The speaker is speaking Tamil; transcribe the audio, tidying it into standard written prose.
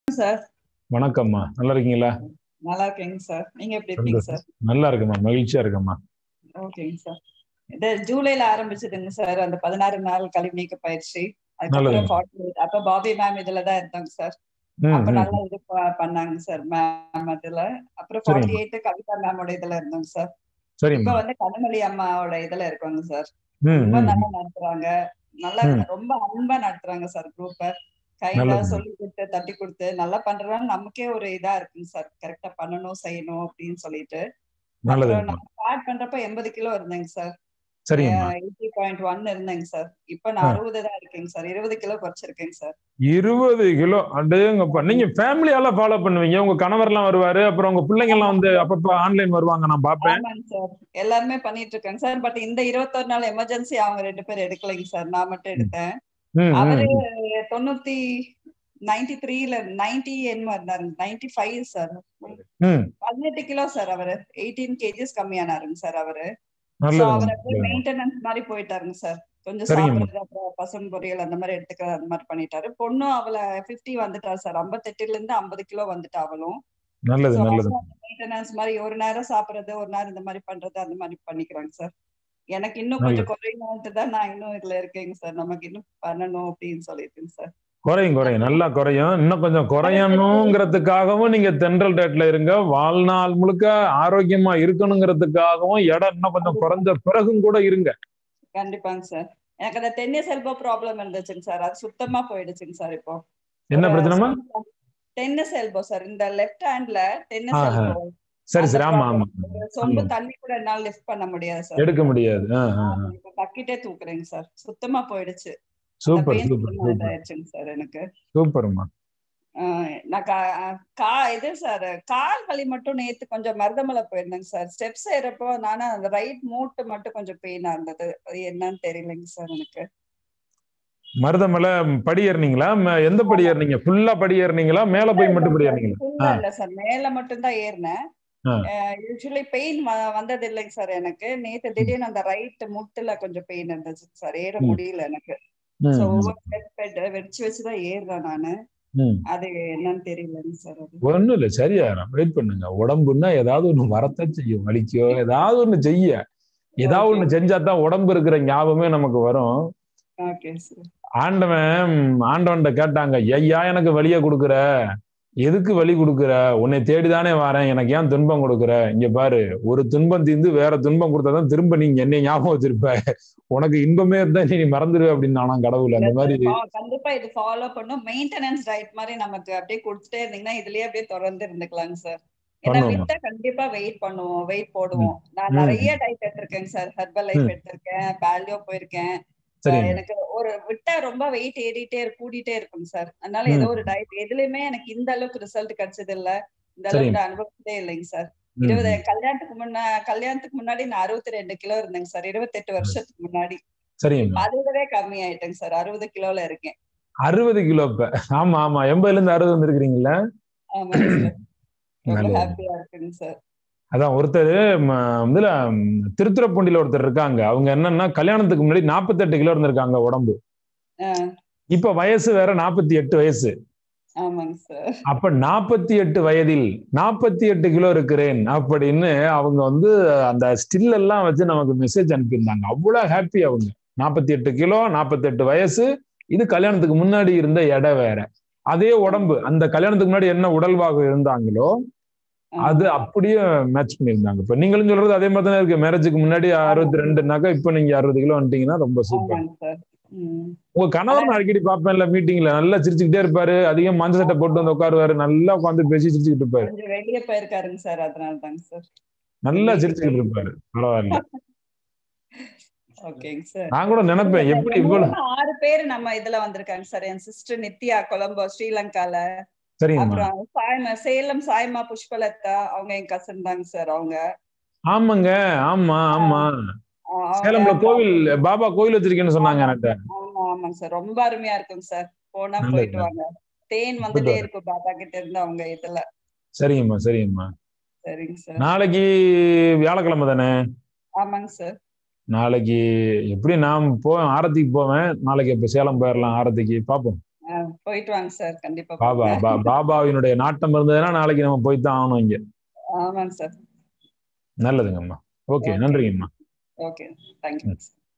சார். வணக்கம்மா, நல்லா இருக்கீங்களா? நல்லா இருக்கேங்க சார். நீங்க எப்படி இருக்கீங்க சந்தோஷம். சார்? நல்லா இருக்கேம்மா, மகிழ்ச்சியா இருக்கேம்மா. ஓகேங்க சார். இது ஜூலைல ஆரம்பிச்சதுங்க சார். அந்த 16 நாள் கழிவு நீக்க பயிற்சி. அதுக்கப்புறம் நல்லதுங்க. 48 அப்ப பாபி மேம் இதுல தான் இருந்தாங்க சார். ம், அப்ப ம், நல்லா ம். இது பண்ணாங்க சார் மேம் அதுல. அப்புறம் சரிம்மா, 48 கவிதா மேமோட இதுல இருந்தோங்க சார். இப்ப சரிம்மா. வந்து கனிமொழி அம்மாவோட இதுல இருக்கோங்க சார். ம், ரொம்ப ம், நல்லா ம், நடத்துறாங்க. நல்லா ம். ரொம்ப அன்பா நடத்துறாங்க சார் குரூப்ப. கைண்டா நல்லதுங்க, சொல்லிக் குடுத்து, தட்டி குடுத்து நல்லா பண்றாங்க. நமக்கே ஒரு இதா இருக்குங்க சார். கரெக்ட்டா பண்ணணும், செய்யணும் அப்படின்னு சொல்லிட்டு. அப்புறம் நல்லதுங்கம்மா. நான் ஸ்டார்ட் பண்றப்ப 80 கிலோ இருந்தேங்க சார். சரிங்கம்மா. 80.1 இருந்தேங்க சார். இப்ப நான் ஆ. 60 தான் இருக்கேங்க சார். 20 கிலோ குறைச்சிருக்கேங்க சார். 20 கிலோ. அடேங்கப்பா! நீங்க ஃபேமிலியால ஃபாலோ பண்ணுவீங்க. உங்க கணவர்லாம் வருவாரு. அப்புறம் உங்க பிள்ளைங்கலாம் ஆமாங்க வந்து சார். அப்பப்ப ஆன்லைன் வருவாங்க. நான் பார்ப்பேன். ஆமாங்க சார். எல்லாருமே பண்ணிட்டு இருக்காங்க சார். பட் இந்த 21 நாள் எமர்ஜென்சி அவங்க 2 பேரும் எடுக்கலைங்க சார். நான் மட்டும் ம், எடுத்தேன். ம், ம், அவரு ம். 90 93ல 90 என்னமோ இருந்தாரு. 95 சார். ம். 18 கிலோ சார் அவரு. 18 கேஜிஸ் கம்மியானாருங்க சார் அவரு. சோ நல்லதுங்கம்மா, அவர் அப்படியே நல்லதுங்கம்மா. மெயின்டெனன்ஸ் மாதிரி போயிட்டாருங்க சார். கொஞ்சம் சரிங்கம்மா. சாப்பிடுறது அப்புறம் பசங்க பொரியல் அந்த மாதிரி எடுத்துக்கிறது அந்த மாதிரி பண்ணிட்டாரு. பொண்ணும் அவள 50 வந்துட்டா சார். 58ல இருந்து 50 கிலோ வந்துட்டா அவளும். நல்லது, சோ நல்லது. அவளும் மெயின்டெனன்ஸ் மாதிரி ஒரு நேரம் சாப்பிடுறது ஒரு நேரம் இந்த மாதிரி பண்றது அந்த மாதிரி பண்ணிக்கிறாங்க சார். எனக்கு இன்னும் கொஞ்சம் நல்லது. குறையணும்ட்டு தான் நான் இன்னும் இதுல இருக்கேங்க சார். நமக்கு இன்னும் பண்ணணும் அப்படின்னு சொல்லிட்டுங்க சார். குறையும், குறையும். நல்லா குறையும். இன்னும் கொஞ்சம் குறையணுங்கிறதுக்காகவும் நீங்க தென்றல் டயட்ல இருங்க. வாழ்நாள் முழுக்க ஆரோக்கியமா இருக்கணுங்கிறதுக்காகவும் எடை இன்னும் கொஞ்சம் கண்டிப்பா குறைஞ்ச பிறகும் கூட இருங்க. கண்டிப்பாங்க சார். எனக்கு அந்த டென்னிஸ் எல்போ ப்ராப்ளம் இருந்துச்சுங்க சார். அது சுத்தமா போயிடுச்சுங்க சார் இப்போ. என்ன ஒரு பிரச்சனைம்மா? Tennis elbow sir. இந்த லெஃப்ட் ஹேண்ட்ல டென்னிஸ் ஆஹா. எல்போ சரி, அந்த சரி. ஆமா, ப்ராப்ளம். ஆமா. ஒரு சொம்பு ஆமா. தண்ணி கூட என்னால லிஃப்ட் பண்ண முடியாது சார். எடுக்க முடியாது. ஆமா. இப்ப பக்கெட்டே தூக்குறேங்க சார். சுத்தமா போயிடுச்சு. அந்த சூப்பர், பெயின் சூப்பர், சுத்தமா சூப்பர். இதாயிடுச்சுங்க சார் எனக்கு. சூப்பர்ம்மா. ஆ நான் இது சார் கால் வலி மட்டும் நேத்து கொஞ்சம் மருதமலை போயிருந்தேங்க சார். ஸ்டெப்ஸ் ஏறப்போ நானா அந்த ரைட் மூட்டு மட்டும் கொஞ்சம் பெயினா இருந்தது. அது என்னன்னு தெரியலைங்க சார் எனக்கு. மருதமலை படி ஏறுனீங்களா? எந்த படி ஆமா. ஏறுனீங்க? ஃபுல்லா படி ஏறுனீங்களா? மேல ஃபுல்லா போய் மட்டும் இல்லைங்க படி சார். ஏறுனீங்களா? ஆ, ஃபுல்லா இல்ல சார். மேல மட்டும் தான் ஏறினேன். ஆ. யூசுவலி பெயின் வந்தது இல்லைங்க சார் எனக்கு. நேத்து ம், திடீர்னு அந்த ரைட் முட்டுல கொஞ்சம் பெயின் இருந்துச்சு சார். ஏற ம், முடியல எனக்கு. சோ ம், ம், ஒவ்வொரு ஸ்டெப் வச்சு வச்சு தான் ஏறுறேன் நானு. ம். அது என்னன்னு தெரியலங்க சார் அது. ஒண்ணும் இல்ல. சரியாயிரும். வெயிட் பண்ணுங்க. உடம்புன்னா ஏதாவது ஒண்ணு வரத்தான் செய்யும். வலிக்கோ, ஏதாவது ஒண்ணு செய்ய. ஏதாவது ஓகே. ஒண்ணு செஞ்சா தான் உடம்பு இருக்கிற ஞாபகமே நமக்கு வரும். Okay sir. ஆண்டவன் ஆண்டவன்ட்ட கேட்டாங்க, ஐயா எனக்கு வலிய கொடுக்குற, எதுக்கு வலி கொடுக்குற? உன்னை தேடிதானே வாரேன், எனக்கு ஏன் துன்பம் கொடுக்குற? இங்க பாரு, ஒரு துன்பம் தீர்ந்து வேற துன்பம் கொடுத்தாதான் திரும்ப நீங்க என்னை ஞாபகம் வச்சிருப்ப. உனக்கு இன்பமே இருந்தா நீ மறந்துடுவ அப்படின்னு கடவுள் இல்ல அந்த சார். மாதிரி. கண்டிப்பா இது ஃபாலோ பண்ணும். மெயின்டெனன்ஸ் டயட் மாதிரி நமக்கு அப்படியே குடுத்துட்டே இருந்தீங்கன்னா, இதுலயே அப்படியே தொடர்ந்து இருந்துக்கலாங்க சார். ஏன்னா பண்ணுவோமா. விட்டா கண்டிப்பா வெயிட் பண்ணுவோம். வெயிட் ம், போடுவோம். நான் ம், நெறைய டயட் எடுத்திருக்கேங்க சார். ஹெர்பல் லைஃப் ம். எடுத்திருக்கேன். பாலியோ போயிருக்கேன். சரிம்மா. எனக்கு ஒரு விட்டா ரொம்ப வெயிட் ஏறிட்டே கூடிட்டே இருக்குங்க சார். அதனால ஏதோ ம். ஒரு டயட் எதுலயுமே எனக்கு இந்த அளவுக்கு ரிசல்ட் கிடைச்சது இல்ல. இந்த அளவுக்கு சரிம்மா. நான் அனுபவிச்சதே இல்லைங்க சார். ம், 20 ம். கல்யாணத்துக்கு முன்னாடி நான் 62 கிலோ இருந்தேங்க சார். 28 வருஷத்துக்கு முன்னாடி. இப்ப சரிம்மா. அதை விடவே கம்மி ஆயிட்டேங்க சார். 60 கிலோல இருக்கேன். 60 கிலோ இப்ப. ஆமா, ஆமா. 80ல இருந்து 60 வந்திருக்கிறீங்களா? ஆமாங்க சார். ரொம்ப நல்லது. ஹாப்பியா இருக்குங்க சார். அதான் ஒருத்தர் ம இதுல திருத்துறைப்பூண்டியில ஒருத்தர் இருக்காங்க. அவங்க என்னன்னா கல்யாணத்துக்கு முன்னாடி 48 கிலோ இருந்திருக்காங்க உடம்பு. ஆ, இப்ப வயசு வேற 48 வயசு. ஆமாங்க சார். அப்ப 48 வயதில் 48 கிலோ இருக்கிறேன் அப்படின்னு அவங்க வந்து அந்த ஸ்டில் எல்லாம் வச்சு நமக்கு மெசேஜ் அனுப்பியிருந்தாங்க. அவ்வளவு ஹாப்பி அவங்க. 48 கிலோ, 48 வயசு. இது கல்யாணத்துக்கு முன்னாடி இருந்த எடை வேற. அதே உடம்பு அந்த கல்யாணத்துக்கு முன்னாடி என்ன உடல்வாகு இருந்தாங்களோ அது ஆமாங்க. அப்படியே மேட்ச் பண்ணியிருந்தாங்க. இப்ப நீங்களும் சொல்றது அதே மாதிரி தானே இருக்கு. மேரேஜுக்கு முன்னாடி ஆமா. 62னாக்கா இப்ப நீங்க 60 கிலோ வந்துட்டீங்கன்னா ரொம்ப சூப்பர். ஆமாங்க சார். ம். உங்க ஆனா கணவர் நான் அடிக்கடி பார்ப்பேன்ல மீட்டிங்ல நல்லா சிரிச்சுக்கிட்டே இருப்பாரு. அதிகம் மஞ்ச சட்டை போட்டு வந்து உட்காருவாரு. நல்லா உட்காந்து பேசி சிரிச்சுக்கிட்டு இருப்பாரு. கொஞ்சம் வெளிய போயிருக்காருங்க சார். அதனால தாங்க சார். நல்லா இன்னைக்கு சிரிச்சுக்கிட்டு இருப்பாரு. பரவாயில்ல. ஓகேங்க சார். நான் கூட இல்ல நினைப்பேன் சார். எப்படி என் இவ்வளவு. மூலமா 6 பேரு நம்ம இதுல வந்திருக்காங்க சார். என் சிஸ்டர் நித்யா கொலம்போ, ஸ்ரீலங்கால. சரிங்கம்மா. அப்புறம் சேலம் சாய்மா புஷ்பலதா. அவங்க என் கசின் தாங்க சார் அவங்க. ஆமாங்க. ஆமா, ஆ, ஆமா. அவங்க சேலம்ல அப்புறம் கோவில் பாபா கோவில் வச்சிருக்கேன்னு சொன்னாங்க ஆமாங்க என்கிட்ட. சார். ஆமா, ஆமாங்க சார். ரொம்ப அருமையா இருக்குங்க சார். போனா நல்லது, போயிட்டு நல்லது. வாங்க. தேன் போயிட்டு வந்துட்டே வரேன். இருக்கும் பாபா கிட்ட இருந்து அவங்க இதுல. சரிங்கம்மா, சரிங்கம்மா. சரிங்க சார். நாளைக்கு வியாழக்கிழமை தானே? ஆமாங்க சார். நாளைக்கு எப்படி நான் போவேன் ஆரத்திக்கு போவேன். நாளைக்கு இப்ப சேலம் போயிடலாம் ஆரத்திக்கு பார்ப்போம். போயிட்டு வாங்க சார், கண்டிப்பா பாபா போங்க. பாபாவினுடைய நாட்டம் இருந்ததுன்னா நாளைக்கு நம்ம போய்தான் ஆகணும் இங்க. ஆமாங்க சார். நல்லதுங்கம்மா. ஓகே, ஓகே நன்றிங்கம்மா. Okay, thank you.